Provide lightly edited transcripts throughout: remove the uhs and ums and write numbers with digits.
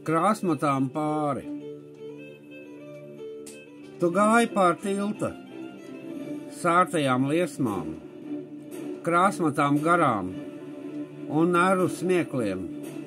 krāsmatām pāri. Tu gāji pār tilta, sārtajām liesmām, krāsmatām garām un nervu smiekliem,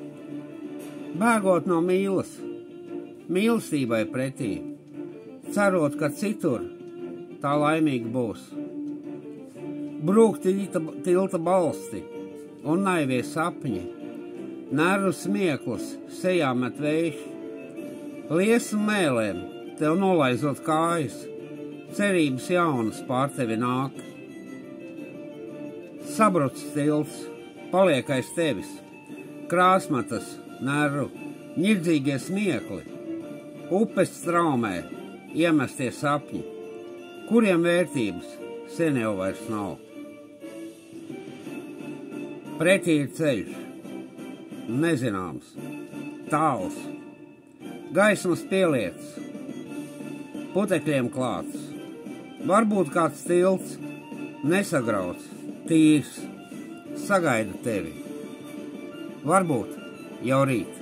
bēgot no mīlestībai pretī, cerot, ka citur tā laimīgi būs. Brūk tilta balsti un naivie sapņi, nervu smieklus sejā met vējš, liesmu mēlēm tev nolaizot kājas, cerības jaunas pār tevi nāk. Sabrucis tilts, paliek aiz tevis, krāsmatas, nervu, ņirdzīgie smiekli, upes straumē, iemestie sapņi, kuriem vērtības sen jau vairs nav. Pretī ir ceļš, nezināms, tāls, gaismas pielietas, putekļiem klāts, varbūt kāds tilts, nesagrauts, tīrs, sagaida tevi, varbūt jau rīt.